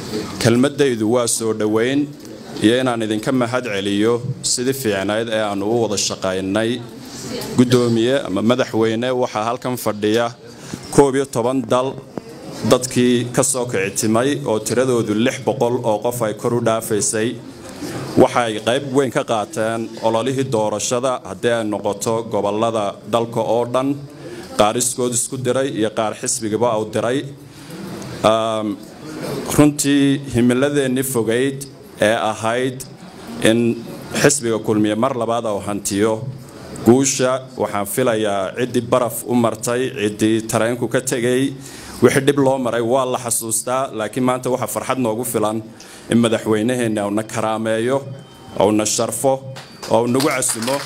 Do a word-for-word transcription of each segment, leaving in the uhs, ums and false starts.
kelmadaydu waa soo dhaweyn iyo inaan idinka mahad celiyo sidii fiicnayd ee aan ugu wada shaqaynay gudoomiye ama madaxweyne waxa halkan fadhiya koob iyo toban dal dadkii ka soo kicitimay oo tiradoodu lix boqol oo qof ay kor u dhaafaysay waxay qayb weyn ka qaateen ololihii doorashada haddii ay noqoto gobolada dalka oo dhan qaariskood isku diray iyo qaar xisbigaba u diray runtii himiladeennii fogayd ee ahayd in xisbiga kulmiye mar labaad oo hantiyo guusha waxaan filayaa ciddii baraf u martay ciddii tareenku ka tegay wixii dhib loo maray waa la xasuustaa laakiin maanta waxa farxad noogu filan in madaxweynaheena uu na karaameeyo oo na sharfo oo nagu casumo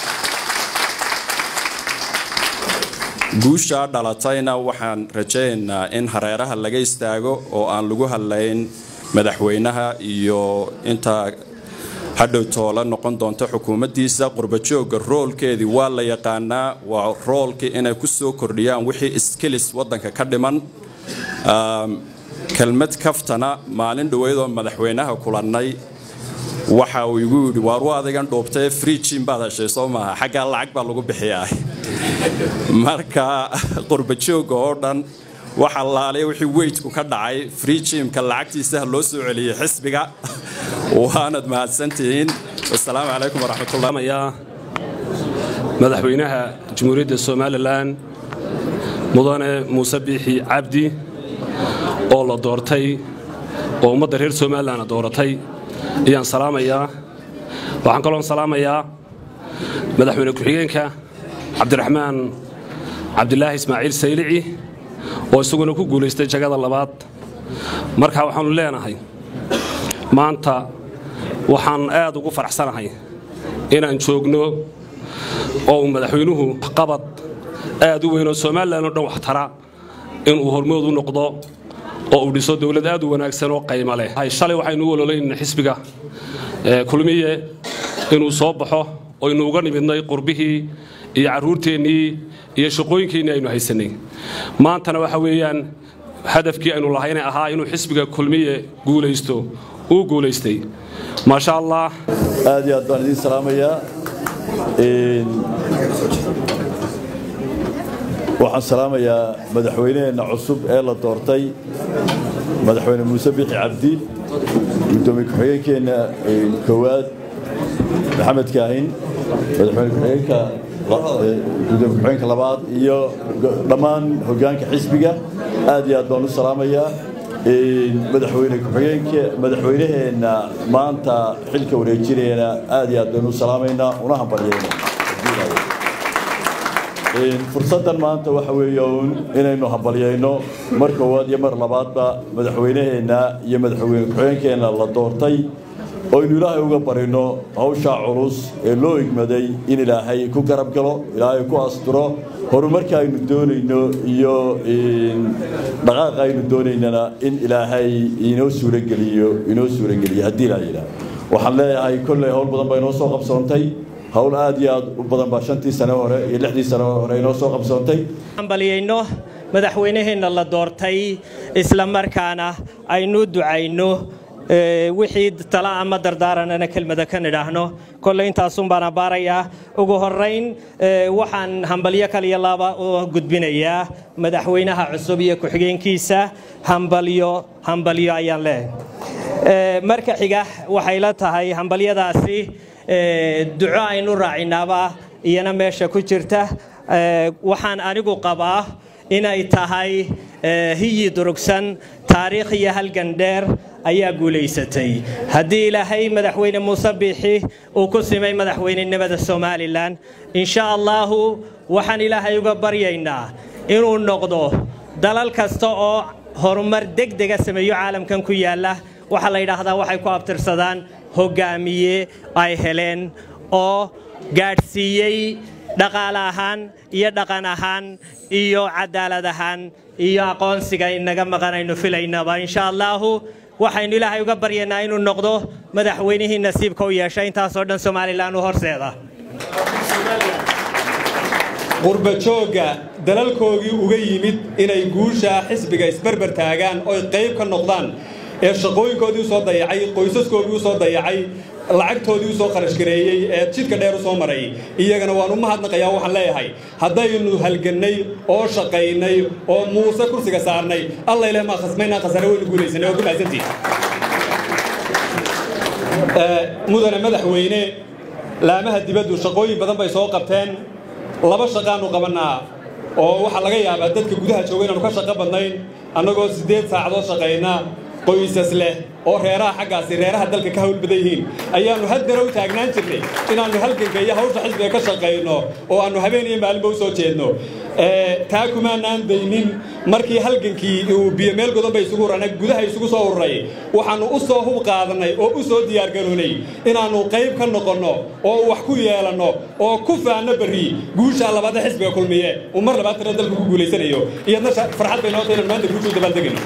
guusha dhalatayna waxaan rajaynaynaa in hareeraha laga istaago oo aan lagu hadlayn madaxweynaha iyo inta hadhow toola noqon doonto xukuumaddiisa qurbajooga roolkeedii waa la yaqaanaa waa roolkii inay ku soo kordhiyaan wixii skills waddanka ka dhiman kelmad kaftana maalin dhaweydoo madaxweynaha kulannay waxa uu igu yidhi waaru adigan dhoobtay free gym baad heshay soo maaha xaggaa lacag baa lagu bixiyaa marka qurbajooga oo dhan waxa laaliya wixii weightku ka dhacay free gymka lacagtiisa loo soo celiyay xisbiga waanad mahadsantihiin assalaamu calaykum waraxmatullahi ya madaxweynaha jamhuuriyadda Soomaaliland mudane Muuse Biixi Cabdi oo la doortay oo ummadda reer Soomaaliland dooratay ayaan salaamayaa waxaan kaloo salaamayaa madaxweyne ku-xigeenka Cabdiraxmaan Cabdilaahi Ismaaciil Saylici oo isaguna ku guuleystay jagada labaad marka waxaan leenahay maanta waxaan aad ugu faraxsanahay inaan joogno oo madaxweynuhu qabad aad u weyn oo Soomaaliland oo dhan wax tara in uu hormood u noqdo oo uu dhiso dawlad aad u wanaagsan oo qiimo leh hay shalay waxaynu walaalayn xisbiga ee kulmiye inuu soo baxo oo inuu uga nimidnay qurbihii iyo caruurteennii iyo shaqooyinkeennii aynu haysanay maantana waxa weeyaan hadafkii aynu lahayn ahaa inuu xisbiga kulmiye guuleysto uu guuleystay ma sha Allah aad iyo aad baan idin salaamayaa in waxaan salaamayaa madaxweynaheena cusub ee la doortay madaxweyne Muuse Biixi Cabdi gudoomiye ku-xigeenkeena koowaad Maxamed Kaahin madaxweyne ku-xigeenka gudoomiye ku-xigeenka labaad iyo dhammaan hoggaanka xisbiga aad iyo aad baan u salaamayaa madaxweyne ku-xigeenka madaxweynaheena maanta xilka wareejinayna aad iyo aad baan u salaamaynaa una hambalyeynaa fursadan maanta waxa weeyaan inaynu hambalyeyno mar koowaad iyo mar labaadba madaxweynaheena iyo madaxweyne ku-xigeenkeena la doortay oo inuu ilaahay uga barino hawsha culus ee loo igmaday in ilaahay ku garab galo ilaahay ku asturo horumarka aynu doonayno iyo dhaqaaqa aynu doonaynana in ilaahay inoo suurageliyo inoo suurageliyo haddii la yidhaahdo waxaan leeyahay kolley hawl badan baa inoo soo qabsoontay hawl aad iyo aad u badan baa shantii sano hore iyo lixdii sano hore inoo soo qabsoontay hambalyeeyno madaxweynaheena la doortay isla markaana aynu ducayno wixii tala ama dardaaranana kelmada ka nidhaahno kolley intaasun baan baarayaa ugu horeyn waxaan hambalyo kaliya laba oo gudbinayaa madaxweynaha cusub iyo ku-xigeenkiisa hambalyo hambalyo ayaan leeyahay marka xiga waxay la tahay hambalyadaasi duco aynu raacinaaba iyana meesha ku jirta waxaan anigu qabaa inay tahay hiyi durugsan taariikh iyo halgan dheer ayaa guuleysatay haddii ilaahay madaxweyne Muuse Biixi uu ku simay madaxweynenimada Soomaaliland insha Allah waxaan ilaahay uga baryaynaa inuu noqdo dalal kasta oo horumar degdeg ah sameeyo caalamkan ku yaala waxa la yiraahdaa waxay ku abtirsadaan hogaamiye ay heleen oo gaadhsiiyay dhaqaale ahaan iyo dhaqan ahaan iyo cadaalad ahaan iyo aqoonsiga inaga maqanayno filaynaba insha Allah waxaynu ilaahay uga baryaynaa inuu noqdo madaxweynihii nasiibka u yeeshay intaas oo dhan Soomaaliland u horseeda qurbajooga dalalkoogii uga yimid inay guusha xisbiga isbarbar taagaan oo qayb ka noqdaan ee shaqooyinkoodii u soo dayacay qoysaskoodii u soo dayacay lacagtoodii u soo kharash gareeyey ee jidka dheer u soo maray iyagana waan u mahadnaqayaa waxaan leeyahay haddaynu halgannay oo shaqaynay oo muuse kursiga saarnay alla ilaahay ma khasmaynaa khasare weynu guulaysanay oo ku mahadsantihiin mudane madaxweyne laamaha dibaddu shaqooyin badan bay soo qabteen laba shaqaanu qabannaa oo waxaa laga yaabaa dadka gudaha jooga inaanu ka shaqo badnayn annagoo siddeed saacadood shaqayna qoysas leh oo reeraha xaggaasi reeraha dalka ka hawl badan yihiin ayaannu haddana u taagnaan jirnay inaannu halganka iyo hawsha xisbiga ka shaqayno oo aannu habeen iyo maalinba u soo jeedno taa kumaanaan daynin markii halgankii uu biyo meel godan bay isugu urana gudaha isugu soo ururay waxaannu u soo hub qaadanay oo u soo diyaargaroonay inaannu qayb ka noqonno oo wax ku yeelanno oo ku faanno berri guusha labaad ee xisbiga kulmiye uu mar labaad tira dalka ku guulaysanayo iyadna farxad bay noo tahay inaan maanta guushu dabaaldegayno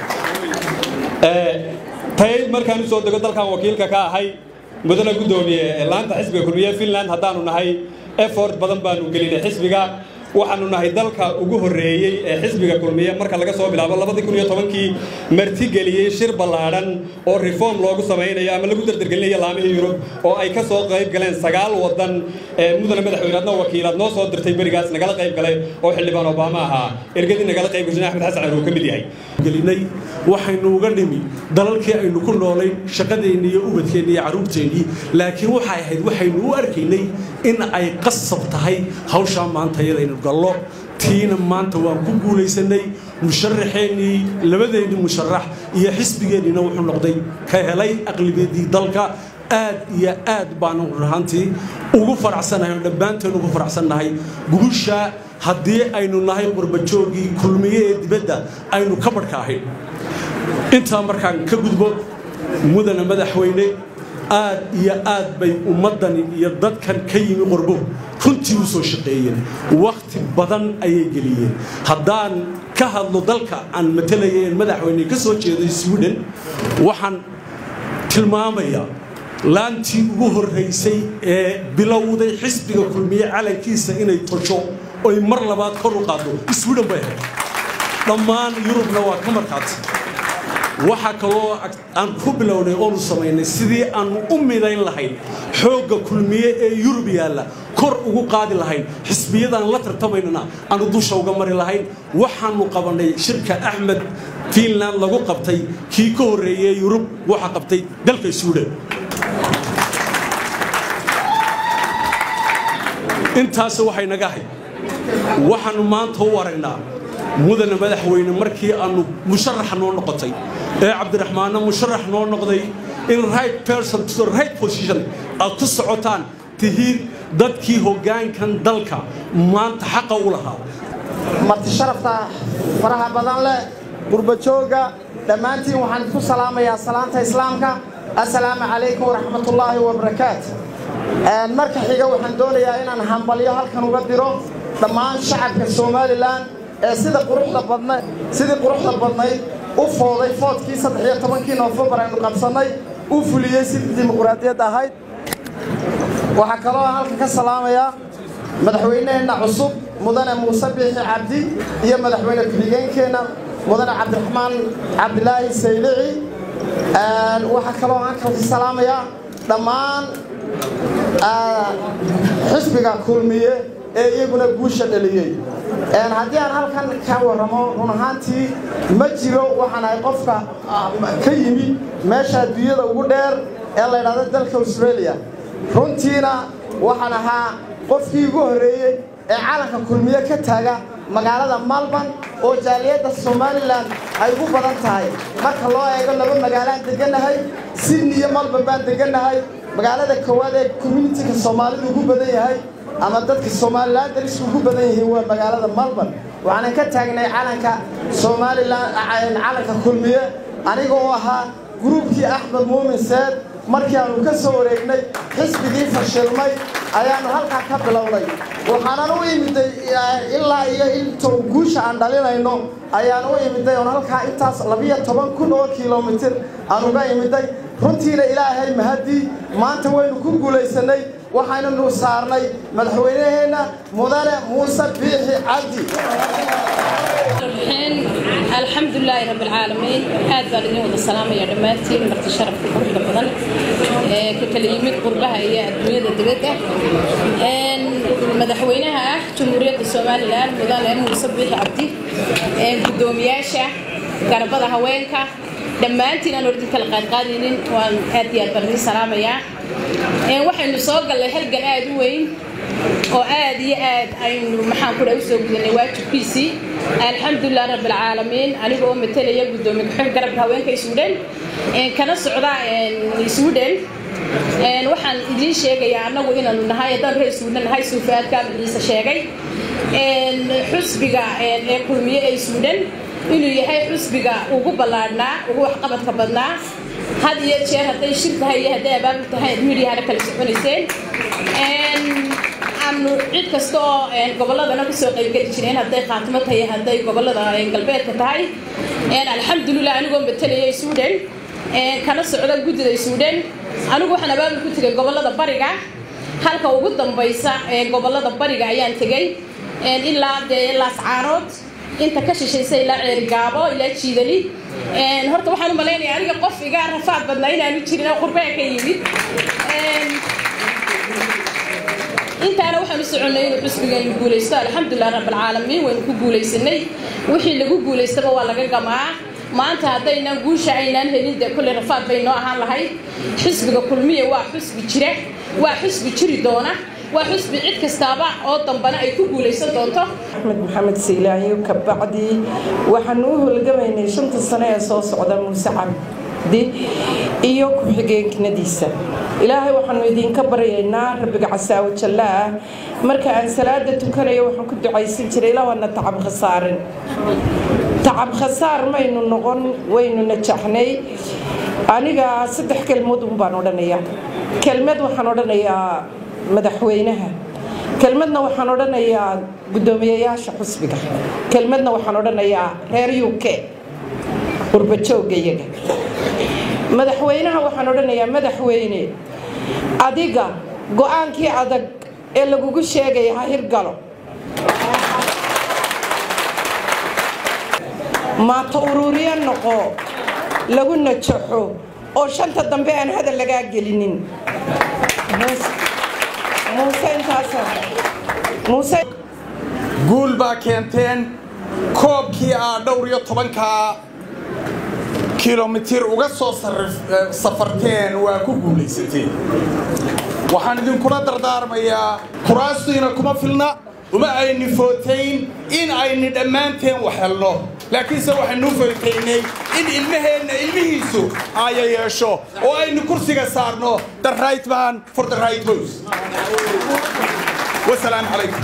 tay markaan u soo dego dalkan wakiilka ka ahay mudane guddoomiye laanta xisbiga kulmiye Finland haddaanu nahay effort badan baanu gelinay xisbiga waxaanu nahay dalka ugu horeeyay ee xisbiga kulmiye marka laga soo bilaabo laba kun iyo toban kii marti geliyay shir ballaaran oo reform loogu sameeyay ama lagu dardargelinayo laamaha Yurub oo ay ka soo qayb galeen sagaal wadan ee mudane madaxweynaha wakiilad noo soo dirtay barigaas nagala qayb galay oo xildhibaan Obama ahaa ergadii nagala qayb gashay Axmed Xasan oo kamid yahay gelinay waxaynu uga dhimi dalalkii aynu ku noolay shaqadeena iyo ubadkeena iyo caruurteena laakiin waxay ahayd waxaynu u arkaynay in ay qasab tahay hawsha maanta iyadaynu gallo tiina maanta waan ku guulaysanay musharaxeennii labadeennii musharax iyo xisbigeennina wuxuu noqday ka helay aqlabiyadii dalka aad iyo aad baanu rahantii ugu faraxsanahay dhammaanteen ugu faraxsanahay guusha haddii aynu nahay qurbajoogii kulmiye ee dibadda aynu ka barka ahayn intaa markaan ka gudbo mudane madaxweyne aad iyo aad bay ummadani iyo dadkan ka yimi qurbo runtii u soo shaqeeyeen waqti badan ayay geliyeen haddaan ka hadlo dalka aan matalayeen madaxweyne ka soo jeeday Sweden waxaan tilmaamayaa laantii ugu horeysay ee bilowday xisbiga kulmiye calankiisa inay tosho oo mar labaad kor u qaado Sweden bay dhammaan Yurubna waa ka markaatay waxa kaloo aan ku bilownay oo sameeynay sidii aan u midayn lahayn xoogga kulmiye ee Yurub yaala kor ugu qaadi lahayn xisbiyadan la tartamaynana aan dusha uga mari lahayn waxaanu qabanay shirka Axmed Finland lagu qabtay kii ka horeeyay Yurub waxa qabtay dalka Sweden intaas waxay naga hay waxaanu maanta u waraynaa mudane madaxweyne markii aanu musharax noo noqotay ee Cabdiraxmaan musharax noo noqday in right person to the right position aad ku socotaan tihiin dadkii hoggaankan dalka maanta xaq u lahaa marti sharafta faraha badan leh qurbajooga dhammaantiin waxaan ku salaamayaa salaanta islaamka assalaamu calaykum waraxmatullaahi wabarakaatuh marka xiga waxaan doonayaa inaan hambalyo halkan uga diro dhammaan shacabka Soomaaliland ee sida quruxda badnay sidii quruxda badnay u fooday foodkii saddex iyo tobankii November aynu qabsanay u fuliyay sidii dimuqraadiyad ahayd waxa kale oo halka ka salaamaya madaxweynaha cusub mudane Muuse Biixi Cabdi iyo madaxweyne ku-xigeenkeena mudane Cabdiraxmaan Cabdilaahi Saylici aan waxa kale oo aan ka salaamaya dhammaan xisbiga kulmiye ee iyaguna guusha dhaliyay een haddii aan halkan ka waramo run ahaantii ma jiro waxaan ay qofka ka yimi meesha adduunyada ugu dheer ee la yiraahdo dalka Australia runtiina waxaan ahaa qofkii ugu horeeyay ee calanka kulmiye ka taaga magaalada Melbourne oo jaaliyada Somaliland ay ugu badan tahay marka loo eego laba magaalo deganahay Sydney iyo Melbourne baan deganahay magaalada koowaad ee community-ka Soomaalidu ugu badan yahay ama dadka Somaliland daris ugu badan yihiin waa magaalada Melbourne waxaan ka taagnay calanka Somaliland calanka kulmiye aniga oo ahaa groupkii Axmed Muumin Saad markii aanu ka soo wareegnay xisbigii fashilmay ayaanu halka ka bilownay waxaan u imiday ilaa iyo intuu guusha aan dhalinayno ayaan u imiday oo halka intaas laba iyo toban kun oo kiiloomitir aan uga imiday runtiina ilaahay mahadi maanta waynu ku guulaysanay waxaannu saarnay madaxweynaheena mudane muuse biixi cabdi الحمد لله رب العالمين هذا اللي نود السلام يا دماتي مرت شرف كل بدن ككلمة قربها هي الدنيا الدبكة إن مدحوينها جمهورية الصومال الآن مدن موسى بيحي عبدي قدومياشة قربها هوينك دمانتي أنا نريد كالقاد قادرين وهاتي البرني سلام يا waxay nu soo galay halgan aad u weyn oo aad iyo aad aynu maxaan ku dhaw soo gudnay waajibkiisii alxamdulillah rabbil caalamiin aniga oo metelaya gudoomiye xil garabka haweenka Suudaan ee kana socda ee Suudaan ee waxaan idin sheegayaa anagu inaanu nahay dad reer Suudaan nahay suufaad ka bilisa sheegay ee xusbiga ee kulmiye ee Suudaan inuu yahay xusbiga ugu balaadnaa ugu wax qabadka badnaa هذه الشيء هذا الشيء هي هذا باب تهاي ميديا هذا كل شيء بنيسين إن أنو عيد كستو إن قبل هذا أنا بسوق يمكن تشيلين هذا خاتمة هي هذا قبل هذا إن قلبي كتاي إن الحمد لله أنا قوم بالتالي السودان إن كان السعودية جود السودان أنا قو حنا باب كنت قبل هذا برجع هل كوجود دم بيسا قبل هذا برجع يعني تجي إن إلا إلا سعارات أنت كشيء شيء سيلا رجابه إلا تشيدني إن هرت وحنا ملايين يعني قف إيجار رفعت بدناين يعني تشيلنا قربان كيمي أنت أنا وحنا نسعوني بس بيجي نقول يستاهل الحمد لله رب العالمين وين نقول يسني وحين اللي نقول يستوى ولا جماعة ما أنت هذين نقول شعينا هني ده كل رفعت بيننا هلا هاي حسب كل مية وحسب شرع وحسب شري دونا وحسب عيد كستابع أو طنبنا يكون ليس دونته أحمد محمد سيلاهي وكبعدي وحنوه الجمعين شنت السنة صوص عدم مسعم دي إيوك بحجين كنديسة إلهي وحنو يدين كبر النار بقى عساوي تشلاه مركا عن سلادة تكري وحن كنت عايزين تري لا وانا تعب خسار تعب خسار ما إنه نغن وإنه نجحني أنا جا صدق كلمة بانودنيا كلمة وحنودنيا مدحوينها كلمتنا waxaan oranayaa gudoomiyayaasha xusbiga كلمتنا waxaan oranayaa reer U K qurbajoogayaga madaxweynaha waxaan oranayaa madaxweyne adiga go'aankii adag ee lagu sheegay ha hirgalo ma tawruuriyan noqo lagu najaxo oo shanta dambe aan hada laga gelinin موسى انتاسا موسى قول با كنتين كوب كي دوريو طبنكا كيلومتر uga soo safarteen waa ku guuleysatay waxaan idin kula dardaarmayaa kuraastiina kuma filna uma ayni footayn in ayni dhamaanteen wax helno laakiin se waxaanu footaynay in ilmaheena ilmihiisu ay yeesho oo aynu kursiga saarno the right man for the right voice والسلام عليكم